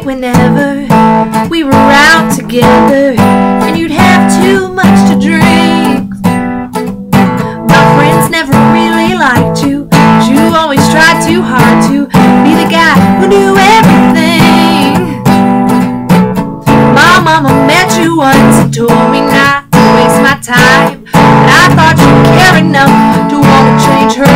great whenever we were out together, and you'd have too much to drink. My friends never really liked you, but you always tried too hard to be the guy who knew everything. My mama met you once and told me not to waste my time, but I thought you'd care enough to want to change her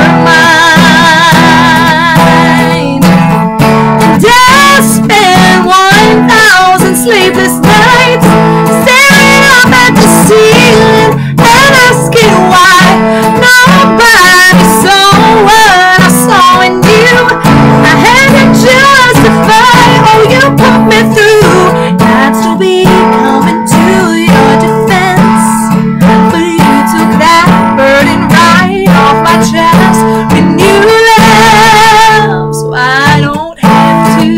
mind. And I spent 1,000 sleepless nights staring up at the ceiling and asking why nobody saw what I saw in you. I had to justify, oh, you put me through. I'd still be coming to your defense, but you took that burden right off my chest when you left, so I don't have to.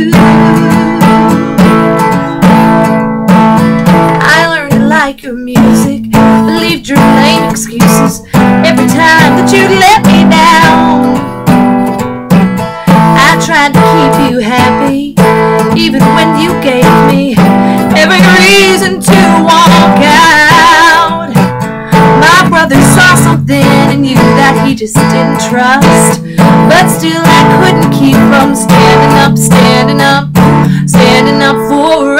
I learned to like your music, believed your lame excuses every time that you'd let me down. I tried to keep you happy, even when you gave me every reason to walk out. My brother saw something in you that he just didn't trust, but still I couldn't keep from standing up for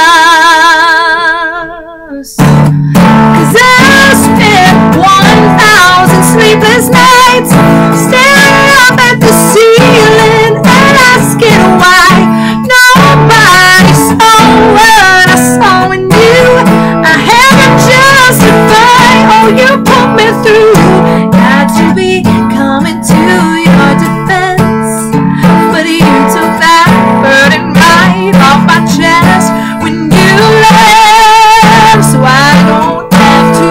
us. 'Cause I spent 1,000 sleepless nights staring up at the ceiling and asking why nobody saw what I saw in you. I had to justify, oh, you put me through. Got to be coming to your defense, but you took that burden right off my chest when you left, so I don't have to.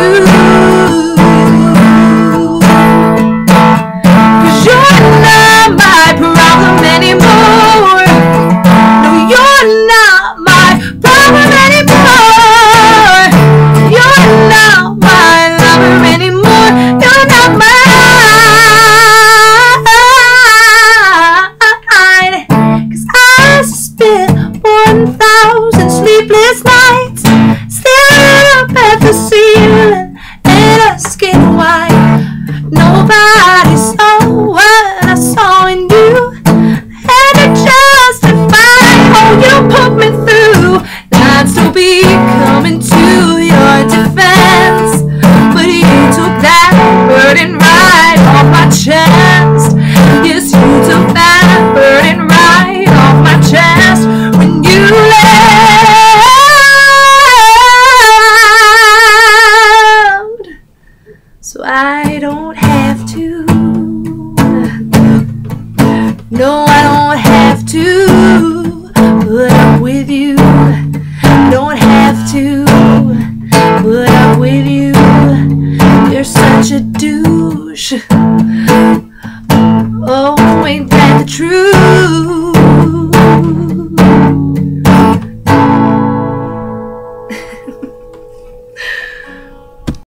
'Cause you're not my problem anymore. No, you're not my problem anymore. You're not my lover anymore. You're not mine. 'Cause I spent 1,000 sleepless nights staring up at the ceiling and asking why nobody saw what I saw in you. Had to justify, oh, you put me through. I'd still be coming to your defense, but you took that burden right off my chest. Yes, you took that burden right off my chest when you left, so I don't have to. No, I don't have to put up with you.